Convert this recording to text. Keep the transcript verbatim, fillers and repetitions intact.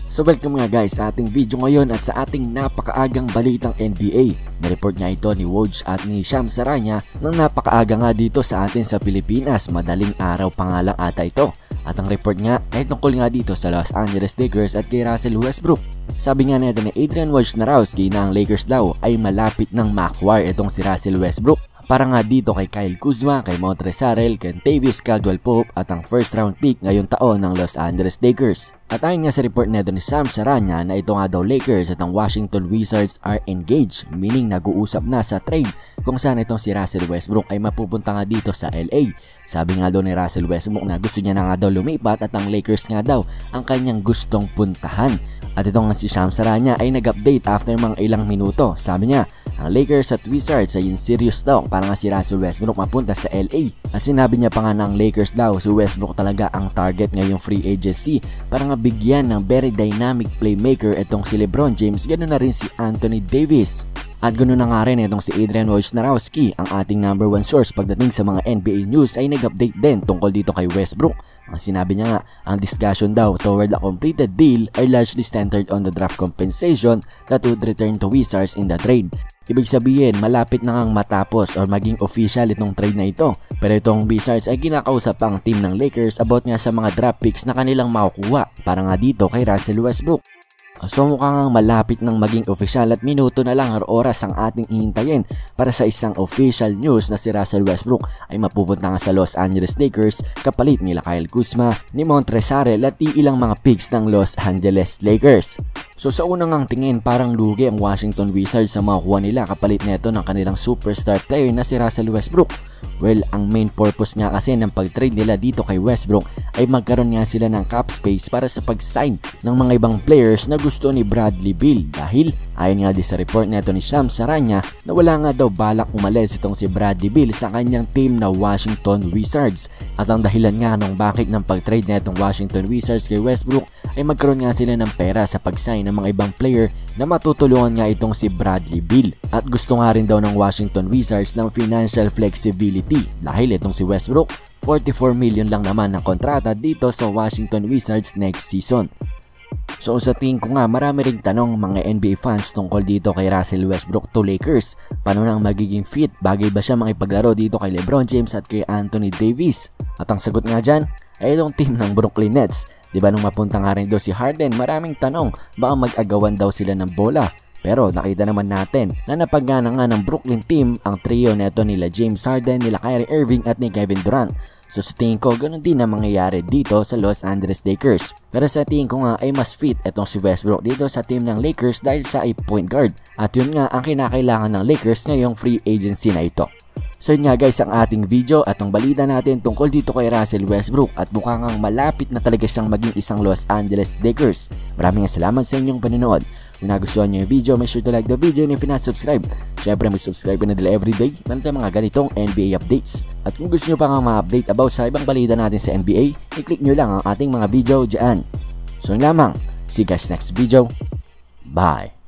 So welcome nga guys sa ating video ngayon at sa ating napakaagang balitang N B A. Na-report nga ito ni Woj at ni Shams Charania nang napakaaga nga dito sa atin sa Pilipinas. Madaling araw pa nga lang ata ito. At ang report nga ay tungkol nga dito sa Los Angeles Lakers at kay Russell Westbrook. Sabi nga nito ni Adrian Wojnarowski na ang Lakers daw ay malapit ng ma-acquire itong si Russell Westbrook. Para nga dito kay Kyle Kuzma, kay Montrezl Harrell, kay Kentavious Caldwell-Pope at ang first round pick ngayong taon ng Los Angeles Lakers. At ayon nga sa report nito ni Shams Charania na ito nga daw Lakers at ang Washington Wizards are engaged, meaning nag-uusap na sa trade kung saan itong si Russell Westbrook ay mapupunta nga dito sa L A. Sabi nga daw ni Russell Westbrook na gusto niya na nga daw lumipat at ang Lakers nga daw ang kanyang gustong puntahan. At itong nga si Shams Charania ay nag-update after mga ilang minuto. Sabi niya, ang Lakers at Wizards ay in serious talk para nga si Russell Westbrook mapunta sa L A. At sinabi niya pa nga ng Lakers daw si Westbrook talaga ang target ngayong free agency para nga bigyan ng very dynamic playmaker itong si LeBron James, ganoon na rin si Anthony Davis. At ganoon na nga rin itong si Adrian Wojnarowski, ang ating number one source pagdating sa mga N B A news, ay nag-update din tungkol dito kay Westbrook. Ang sinabi niya nga, ang discussion daw toward a completed deal are largely centered on the draft compensation that would return to Wizards in the trade. Ibig sabihin, malapit na ngang matapos or maging official itong trade na ito. Pero itong Wizards ay kinakausap pa ang team ng Lakers about nga sa mga draft picks na kanilang makukuha para nga dito kay Russell Westbrook. So mukhang malapit ng maging official at minuto na lang or oras ang ating ihintayin para sa isang official news na si Russell Westbrook ay mapupunta nga sa Los Angeles Lakers kapalit nila Kyle Kuzma, ni Montrezl Harrell at ilang mga picks ng Los Angeles Lakers. So sa unang ang tingin parang lugi ang Washington Wizards sa makuha nila kapalit nito ng kanilang superstar player na si Russell Westbrook. Well, ang main purpose nga kasi ng pag-trade nila dito kay Westbrook ay magkaroon nga sila ng cap space para sa pag-sign ng mga ibang players na gusto ni Bradley Beal dahil ayon nga di sa report nito ni Shams Charania na wala nga daw balak umalis itong si Bradley Beal sa kanyang team na Washington Wizards. At ang dahilan nga nung bakit ng pag-trade na itong Washington Wizards kay Westbrook ay magkaroon nga sila ng pera sa pag-sign ng mga ibang player na matutulungan nga itong si Bradley Beal. At gusto nga rin daw ng Washington Wizards ng financial flexibility dahil itong si Westbrook forty-four million lang naman ang kontrata dito sa Washington Wizards next season. So sa tingin ko nga marami ring tanong mga N B A fans tungkol dito kay Russell Westbrook to Lakers. Paano nang magiging fit? Bagay ba siya makipaglaro dito kay LeBron James at kay Anthony Davis? At ang sagot nga dyan ay itong team ng Brooklyn Nets. Diba nung mapunta nga rin daw si Harden, maraming tanong baka mag-agawan daw sila ng bola. Pero nakita naman natin na napagana nga ng Brooklyn team ang trio neto nila James Harden, nila Kyrie Irving at ni Kevin Durant. So sa tingin ko ganun din ang mangyayari dito sa Los Angeles Lakers. Pero sa tingin ko nga ay mas fit itong si Westbrook dito sa team ng Lakers dahil siya ay point guard. At yun nga ang kinakailangan ng Lakers ngayong free agency na ito. So yun nga guys ang ating video at ang balita natin tungkol dito kay Russell Westbrook at mukhang ang malapit na talaga siyang maging isang Los Angeles Lakers. Maraming salamat sa inyong panonood. Kung nagustuhan nyo yung video, make sure to like the video and if you're not subscribed, syempre mag-subscribe na nila everyday para sa mga ganitong N B A updates. At kung gusto nyo pa nga ma-update about sa ibang balita natin sa N B A, i-click nyo lang ang ating mga video dyan. So yun lamang, see you guys next video. Bye!